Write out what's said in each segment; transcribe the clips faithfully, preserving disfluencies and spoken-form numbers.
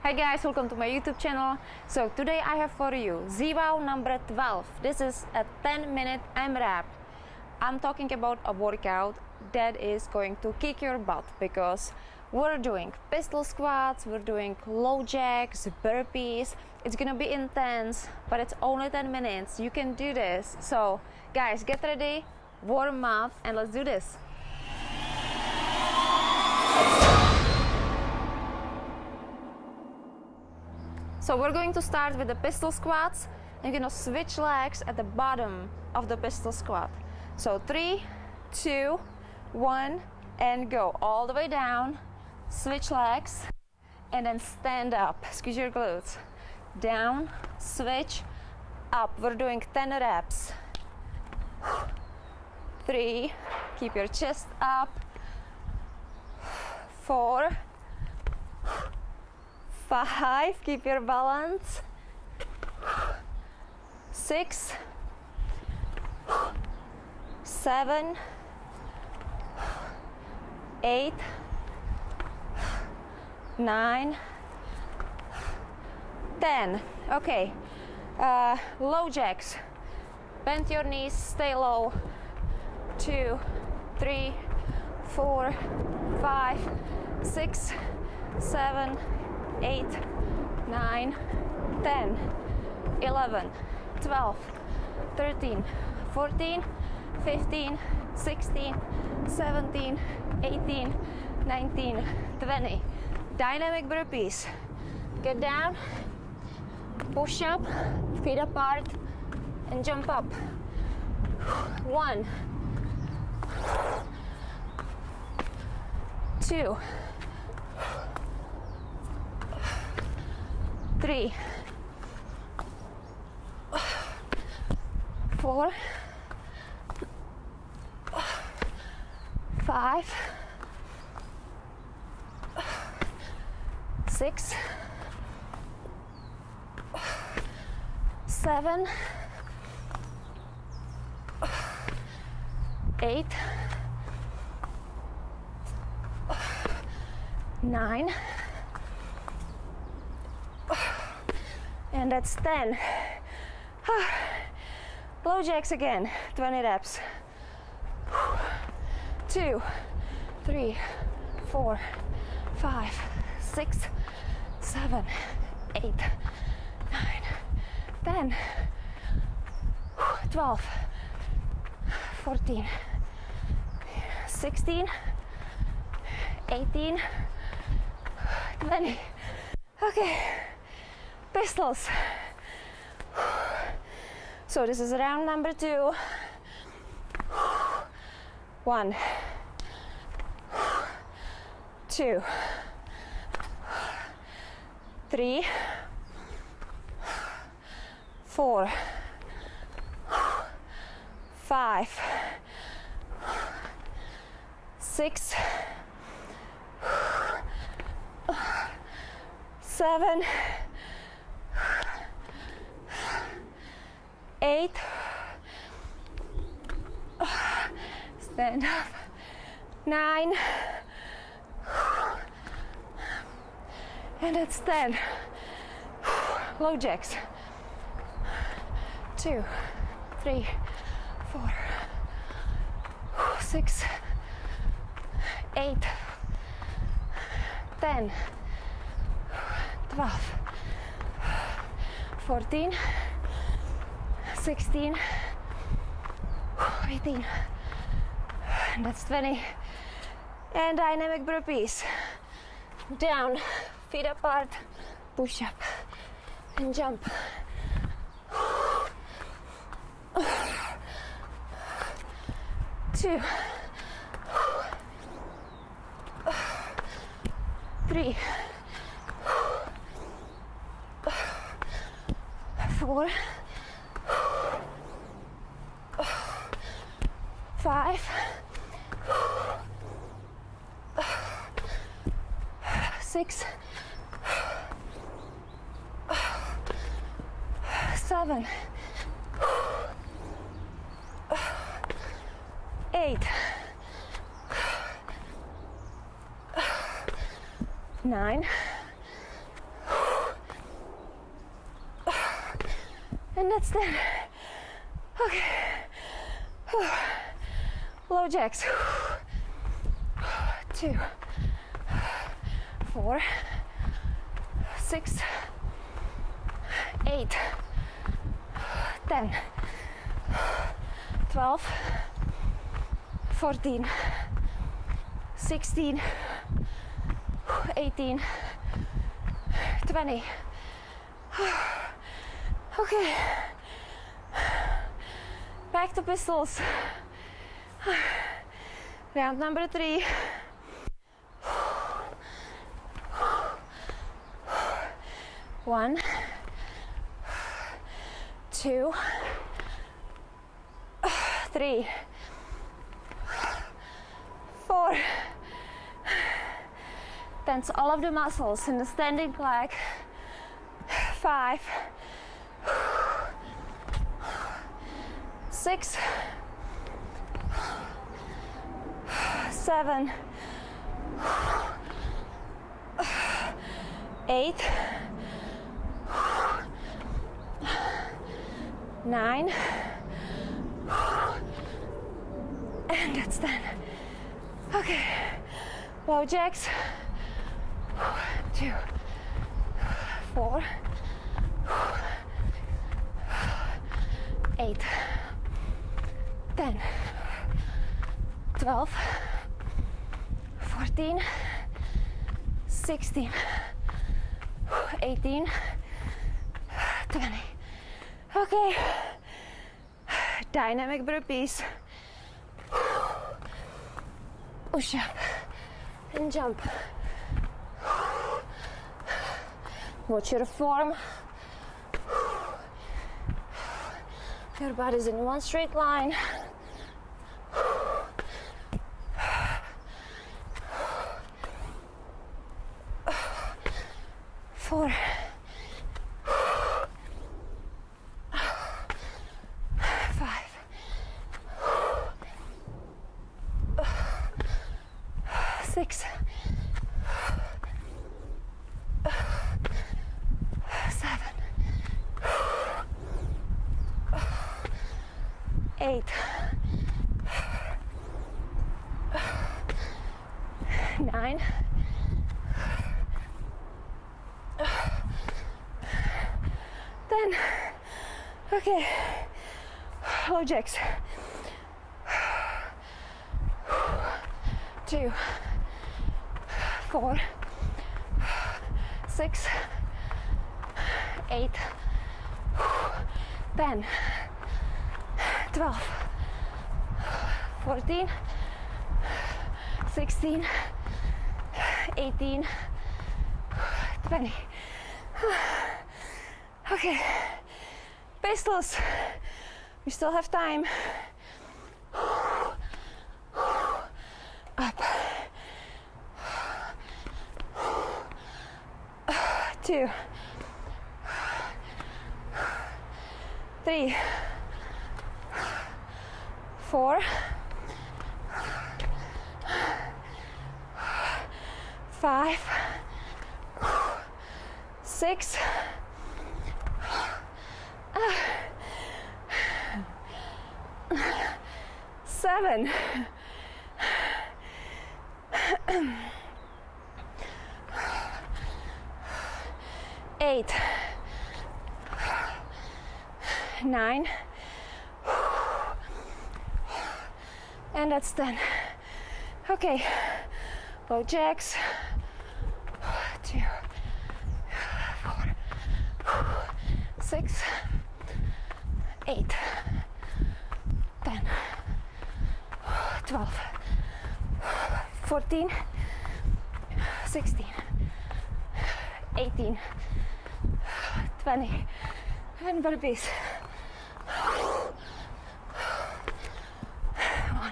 Hi guys, welcome to my YouTube channel. So today I have for you ZWOW number twelve. This is a ten minute AMRAP. I'm talking about a workout that is going to kick your butt because we're doing pistol squats, we're doing low jacks, burpees. It's gonna be intense, but it's only ten minutes. You can do this. So guys, get ready, warm up, and let's do this. So we're going to start with the pistol squats. You're gonna switch legs at the bottom of the pistol squat. So three, two, one, and go all the way down. Switch legs, and then stand up. Squeeze your glutes. Down, switch, up. We're doing ten reps. Three, keep your chest up. Four, five, keep your balance. Six, seven, eight, nine, ten. Okay, uh, low jacks. Bend your knees, stay low. Two, three, four, five, six, seven, eight, nine, ten, eleven, twelve, thirteen, fourteen, fifteen, sixteen, seventeen, eighteen, nineteen, twenty. Dynamic burpees. Get down, push up, feet apart, and jump up. One, two, three, four, five, six, seven, eight, nine, and that's ten. Low jacks again, twenty reps. Two, three, four, five, six, seven, eight, nine, ten, twelve, fourteen, sixteen, eighteen, twenty. Okay, pistols. So this is round number two. One, two, three, four, five, six, seven, eight, stand up, nine, and that's ten. Low jacks. Two, three, four, six, eight, ten, twelve, fourteen, sixteen, eighteen, and that's twenty. And dynamic burpees. Down, feet apart, push up, and jump. Two, three, four, five, six, seven, eight, nine, that's ten. Okay. Low jacks. Two, four, six, eight, ten, twelve, fourteen, sixteen, eighteen, twenty. Okay. Back to pistols. Round number three. One, two, three, four. Tense all of the muscles in the standing leg. Five, six, seven, eight, nine, and that's ten. Okay, low jacks. Two, four, eight, ten, twelve, fourteen, sixteen, eighteen, twenty. Okay, dynamic burpees. Push up and jump. Watch your form. Your body's in one straight line. Four. Five. Six. Seven. Eight. Nine. Ten. Okay. Low jacks. Two. Four. Six. Eight. Ten. Twelve. Fourteen. Sixteen. Eighteen. Twenty. Okay, pistols. We still have time. Up. Two. Three. Four. Five. Six. Seven. Eight. Nine. And that's ten. Okay. Low jacks. Two. Four. Six. Eight. Ten. Twelve. Fourteen. Sixteen. Eighteen. Twenty. And burpees. One.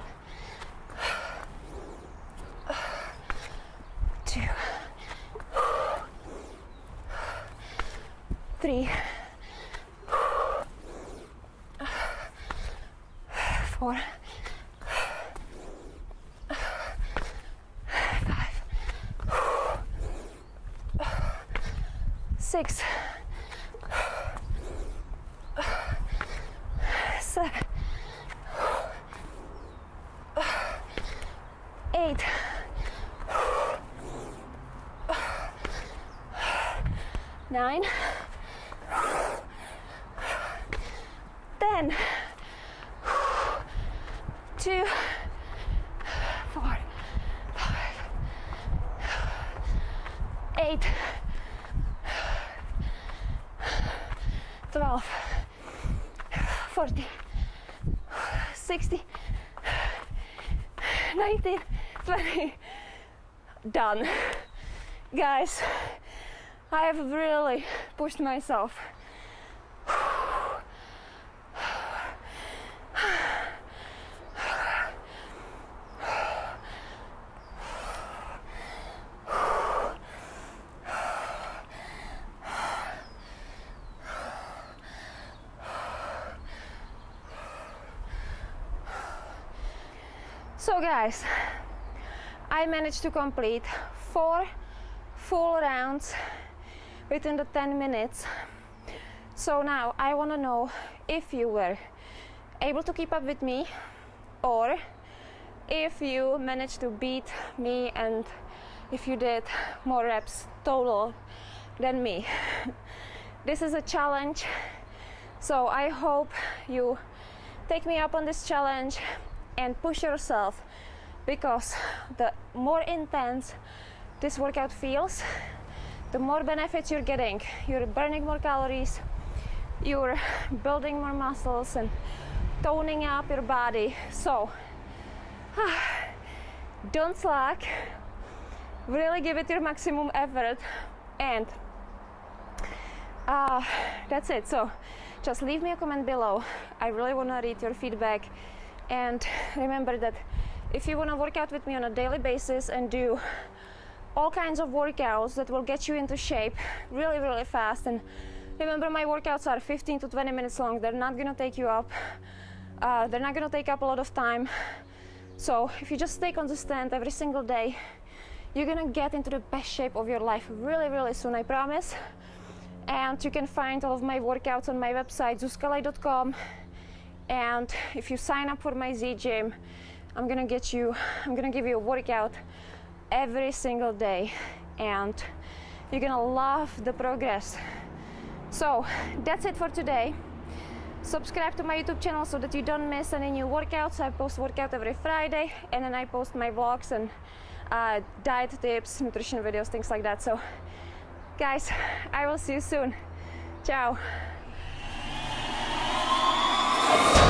Two. Three. Four. Five. Six. eight, nine, ten, two, four, five, eight, twelve, forty, sixty, nineteen, twenty. Done. Guys, I have really pushed myself. So guys, I managed to complete four full rounds within the ten minutes. So now I want to know if you were able to keep up with me, or if you managed to beat me, and if you did more reps total than me. This is a challenge, so I hope you take me up on this challenge and push yourself, because the more intense this workout feels, the more benefits you're getting. You're burning more calories, you're building more muscles and toning up your body. So don't slack, really give it your maximum effort, and uh, that's it. So just leave me a comment below. I really want to read your feedback. And remember that if you want to work out with me on a daily basis and do all kinds of workouts that will get you into shape really, really fast, and remember, my workouts are fifteen to twenty minutes long. They're not going to take you up. Uh, they're not going to take up a lot of time. So if you just stay consistent every single day, you're going to get into the best shape of your life really, really soon, I promise. And you can find all of my workouts on my website, zuzkalej dot com. And if you sign up for my Z Gym, I'm gonna get you, I'm gonna give you a workout every single day, and you're gonna love the progress. So that's it for today. Subscribe to my YouTube channel so that you don't miss any new workouts. I post workout every Friday, and then I post my vlogs and uh, diet tips, nutrition videos, things like that. So guys, I will see you soon. Ciao.